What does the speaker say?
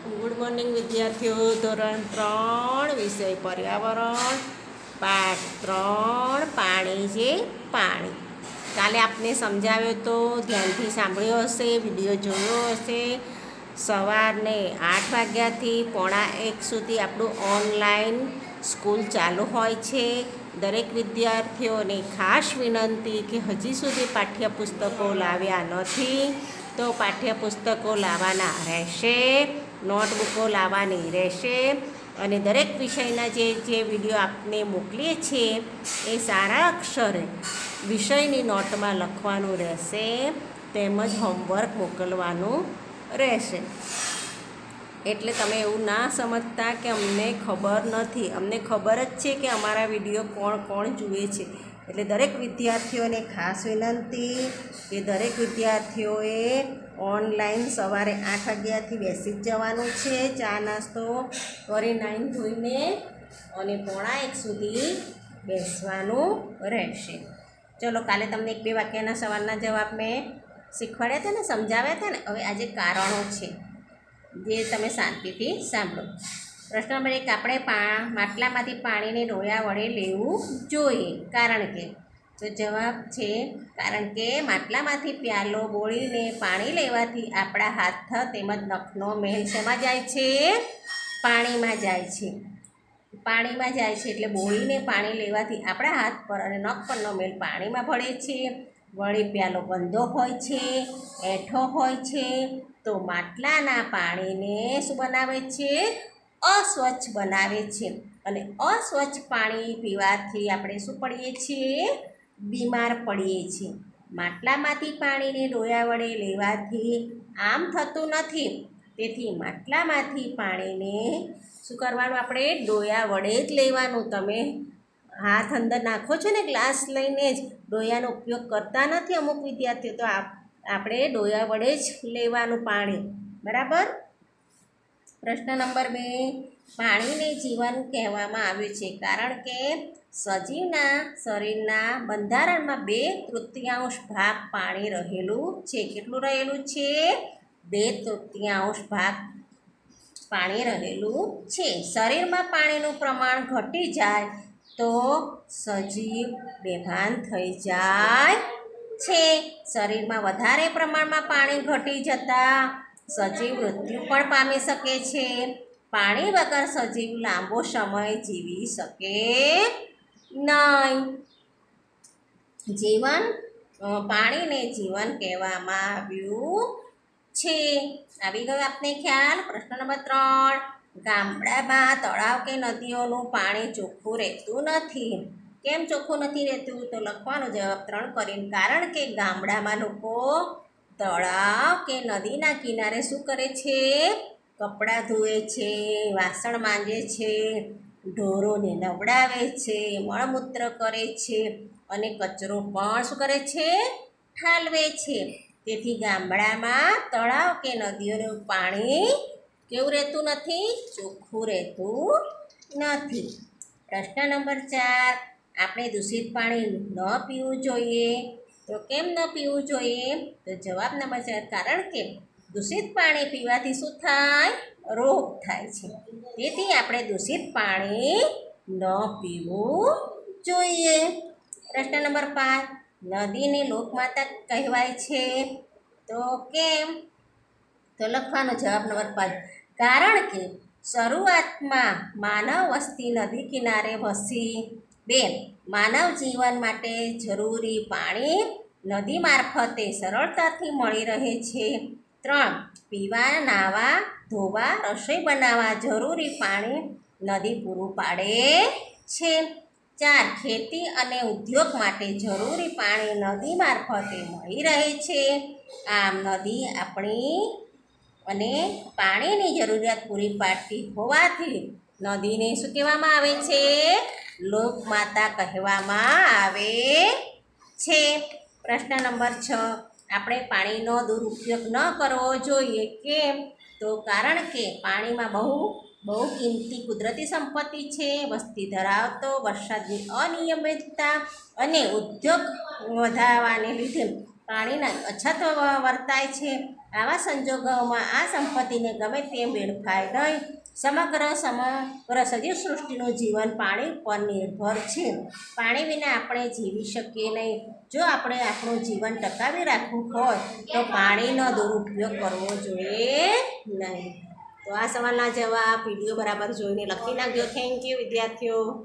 Good morning વિદ્યાર્થીઓ. ધોરણ 3 વિષય પર્યાવરણ, પાઠ 3 પાણી છે પાણી. કાલે આપને સમજાવ્યો તો ધ્યાનથી સાંભળ્યો હશે, વિડીયો જોયો હશે. સવારને 8 વાગ્યાથી 12:45 સુધી આપણું ઓનલાઈન સ્કૂલ ચાલુ હોય છે. દરેક વિદ્યાર્થીઓને ખાસ વિનંતી કે હજી સુધી પાઠ્યપુસ્તકો લાવ્યા નથી તો પાઠ્યપુસ્તકો લાવવાના રહેશે, નોટબુકો લાવવાની રહેશે અને દરેક વિષયના જે વિડીયો આપને મોકલીએ છીએ એ સારા અક્ષરે વિષયની નોટમાં લખવાનું રહેશે, તેમજ હોમવર્ક મોકલવાનું રહેશે. એટલે તમે એવું ના સમજતા કે અમને ખબર નથી, અમને ખબર જ છે કે અમારા વિડીયો કોણ કોણ જુએ છે. એટલે દરેક વિદ્યાર્થીઓને ખાસ વિનંતી કે દરેક વિદ્યાર્થીઓએ ઓનલાઈન સવારે 8 વાગ્યાથી બેસી જ જવાનું છે. ચા નાસ્તો કરી નાહીને ધોઈને અને 12:45 સુધી બેસવાનું રહેશે. ચલો, કાલે તમને 1-2 વાક્યના સવાલના જવાબ મેં શીખવાડ્યા હતા ને, સમજાવ્યા હતા ને. હવે આજે કારણો છે જે તમે શાંતિથી સાંભળો. પ્રશ્ન નંબર 1, આપણે માટલામાંથી પાણીને ડોયા વડે લેવું જોઈએ. કારણ કે, તો જવાબ છે કારણ કે માટલામાંથી પ્યાલો બોળીને પાણી લેવાથી આપણા હાથ તેમજ નખનો મેલ શેમાં જાય છે? પાણીમાં જાય છે. પાણીમાં જાય છે એટલે બોળીને પાણી લેવાથી આપણા હાથ પર અને નખ પરનો મેલ પાણીમાં ભળે છે. વળી પ્યાલો ગંદો હોય છે, એઠો હોય છે, તો માટલાના પાણીને શું બનાવે છે? અસ્વચ્છ બનાવે છે. અને અસ્વચ્છ પાણી પીવાથી આપણે શું પડીએ છીએ? બીમાર પડીએ છીએ. માટલામાંથી પાણીને ડોયા વડે લેવાથી આમ થતું નથી. તેથી માટલામાંથી પાણીને શું કરવાનું? આપણે ડોયા વડે જ લેવાનું. તમે હાથ અંદર નાખો છો ને ગ્લાસ લઈને જ, ડોયાનો ઉપયોગ કરતા નથી અમુક વિદ્યાર્થીઓ. તો આપણે ડોયા વડે જ લેવાનું પાણી, બરાબર. પ્રશ્ન નંબર 2, પાણીને જીવન કહેવામાં આવ્યું છે કારણ કે સજીવના શરીરના બંધારણમાં 2/3 ભાગ પાણી રહેલું છે. કેટલું રહેલું છે? 2/3 ભાગ પાણી રહેલું છે. શરીરમાં પાણીનું પ્રમાણ ઘટી જાય તો સજીવ બેભાન થઈ જાય છે. શરીરમાં વધારે પ્રમાણમાં પાણી ઘટી જતાં સજીવ મૃત્યુ પણ પામી શકે છે. પાણી વગર સજીવ લાંબો સમય જીવી શકે નહીં. પાણીને જીવન કહેવામાં આવ્યું છે. આવી ગયો આપને ખ્યાલ. પ્રશ્ન નંબર 3, ગામડામાં તળાવ કે નદીઓનું પાણી ચોખ્ખું રહેતું નથી. કેમ ચોખ્ખું નથી રહેતું? તો લખવાનો જવાબ 3 કરીને. કારણ કે ગામડામાં લોકો તળાવ કે નદીના કિનારે શું કરે છે? કપડાં ધુએ છે, વાસણ માંજે છે, ઢોરોને નવડાવે છે, મળમૂત્ર કરે છે અને કચરો પણ શું કરે છે? ઠાલવે છે. તેથી ગામડામાં તળાવ કે નદીઓનું પાણી કેવું રહેતું નથી? ચોખ્ખું રહેતું નથી. પ્રશ્ન નંબર 4, આપણે દૂષિત પાણી ન પીવું જોઈએ. તો કેમ ન પીવું જોઈએ? તો જવાબ નંબર 4, કારણ કે દૂષિત પાણી પીવાથી શું થાય? રોગ થાય છે. તેથી આપણે દૂષિત પાણી ન પીવું જોઈએ. પ્રશ્ન નંબર 5, નદીને લોકમાતા કહેવાય છે. તો કેમ? તો લખવાનો જવાબ નંબર 5, કારણ કે શરૂઆતમાં માનવ વસ્તી નદી કિનારે વસી. 2, માનવ જીવન માટે જરૂરી પાણી નદી મારફતે સરળતાથી મળી રહે છે. 3, પીવા, નાહવા, ધોવા, રસોઈ બનાવવા જરૂરી પાણી નદી પૂરું પાડે છે. 4, ખેતી અને ઉદ્યોગ માટે જરૂરી પાણી નદી મારફતે મળી રહે છે. આમ નદી આપણી અને પાણીની જરૂરિયાત પૂરી પાડતી હોવાથી નદીને શું કહેવામાં આવે છે? લોકમાતા કહેવામાં આવે છે. પ્રશ્ન નંબર 6, આપણે પાણીનો દુરુપયોગ ન કરવો જોઈએ. કેમ? તો કારણ કે પાણીમાં બહુ કિંમતી કુદરતી સંપત્તિ છે. વસ્તી ધરાવતો, વરસાદની અનિયમિતતા અને ઉદ્યોગ વધારવાને લીધે પાણીના અછત વર્તાય છે. આવા સંજોગોમાં આ સંપત્તિને ગમે તેમ વેડફાય નહીં. સમગ્ર સજીવ સૃષ્ટિનું જીવન પાણી પર નિર્ભર છે. પાણી વિના આપણે જીવી શકીએ નહીં. જો આપણે આપણું જીવન ટકાવી રાખવું હોય તો પાણીનો દુરુપયોગ કરવો જોઈએ નહીં. તો આ સવાલના જવાબ વિડીયો બરાબર જોઈને લખી નાખજો. થેન્ક યુ વિદ્યાર્થીઓ.